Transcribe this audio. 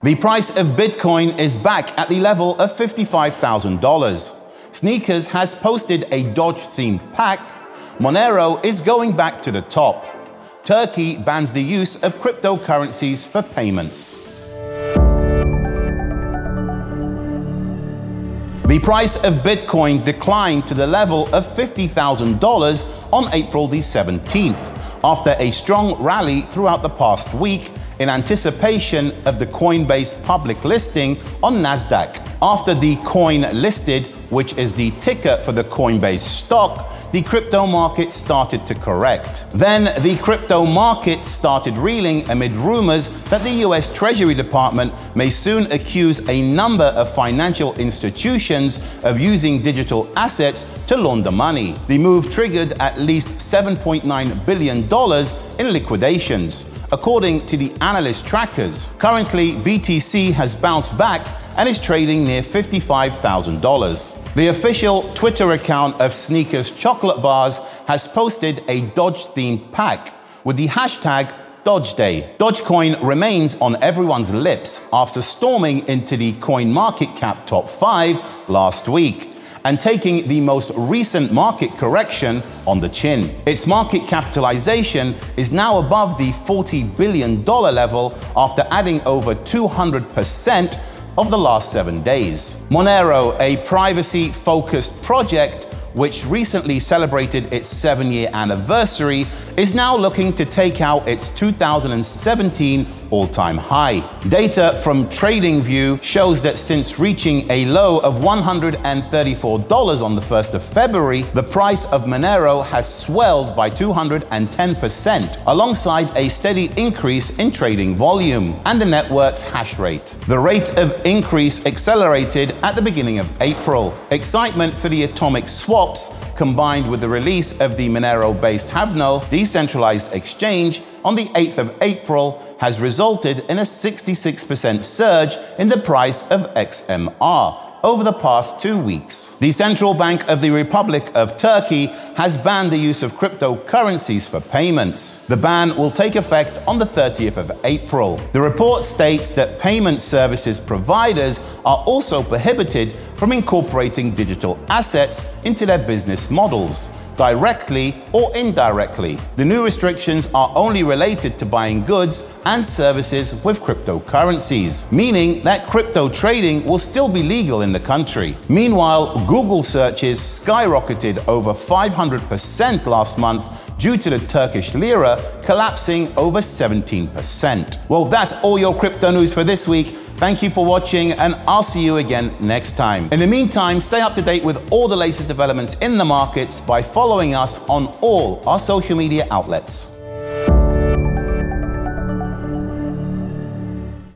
The price of Bitcoin is back at the level of $55,000. Sneakers has posted a Doge-themed pack. Monero is going back to the top. Turkey bans the use of cryptocurrencies for payments. The price of Bitcoin declined to the level of $50,000 on April the 17th, after a strong rally throughout the past week in anticipation of the Coinbase public listing on Nasdaq. After the coin listed, which is the ticker for the Coinbase stock, the crypto market started to correct. Then the crypto market started reeling amid rumors that the US Treasury Department may soon accuse a number of financial institutions of using digital assets to launder money. The move triggered at least $7.9 billion in liquidations, according to the analyst trackers. Currently, BTC has bounced back and is trading near $55,000. The official Twitter account of Sneakers Chocolate Bars has posted a Doge-themed pack with the hashtag DogeDay. Dogecoin remains on everyone's lips after storming into the CoinMarketCap top 5 last week and taking the most recent market correction on the chin. Its market capitalization is now above the $40 billion level after adding over 200% of the last 7 days. Monero, a privacy-focused project which recently celebrated its 7-year anniversary, is now looking to take out its 2017 all-time high. Data from TradingView shows that since reaching a low of $134 on the 1st of February, the price of Monero has swelled by 210%, alongside a steady increase in trading volume and the network's hash rate. The rate of increase accelerated at the beginning of April. Excitement for the atomic swaps, combined with the release of the Monero-based Havno decentralized exchange on the 8th of April, has resulted in a 66% surge in the price of XMR over the past 2 weeks. The Central Bank of the Republic of Turkey has banned the use of cryptocurrencies for payments. The ban will take effect on the 30th of April. The report states that payment services providers are also prohibited from incorporating digital assets into their business models, directly or indirectly. The new restrictions are only related to buying goods and services with cryptocurrencies, meaning that crypto trading will still be legal in the country. Meanwhile, Google searches skyrocketed over 500% last month due to the Turkish lira collapsing over 17%. Well, that's all your crypto news for this week. Thank you for watching, and I'll see you again next time. In the meantime, stay up to date with all the latest developments in the markets by following us on all our social media outlets.